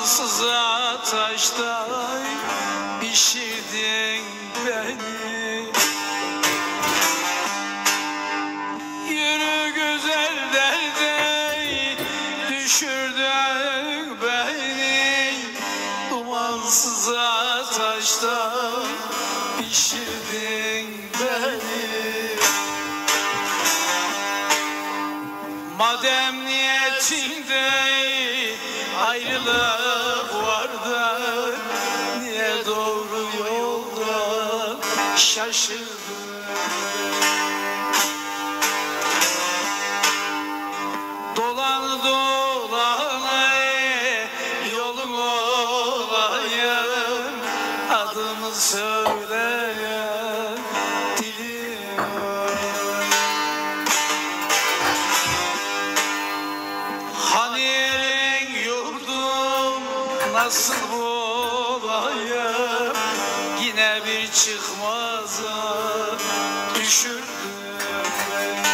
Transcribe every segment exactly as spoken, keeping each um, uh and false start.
Dumansıza taşta pişirdin beni. Yürü güzel derde düşürdün beni. Dumansıza taşta pişirdin beni. Madem niyetinde ayrılık vardı, niye doğru yolda şaşırdın? Dolan dolana yolun olayım, adımı söyleyen dilim. Hani elin yurdum nasıl bulayım, yine bir çıkmaza düşürdüm beni.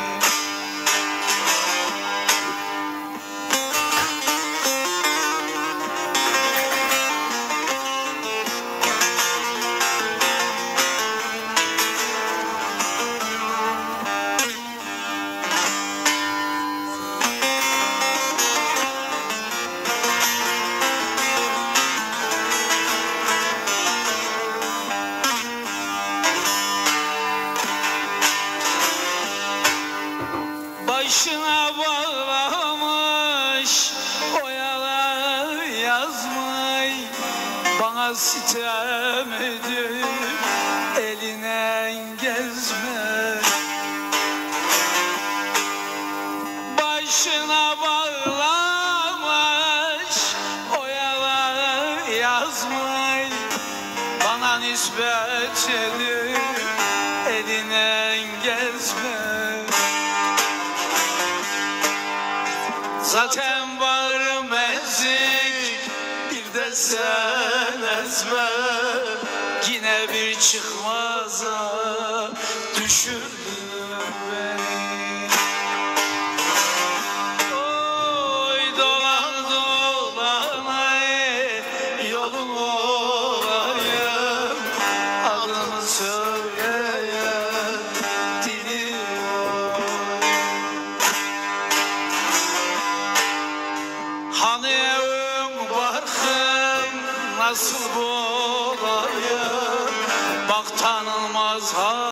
Başına bağlamış, oyalar yazmayı, bana sitem edip eline gezme. Başına bağlamış, oyalar yazmayı, bana nispet edip eline gezme. Zaten bağrım ezik, bir de sen ezme, yine bir çıkmaza düşürdün beni. Oy dolan dolana yolun olayım, adımı söyleyen dilim. Hani evim barkım nasıl bulayım, bak tanınmaz ha.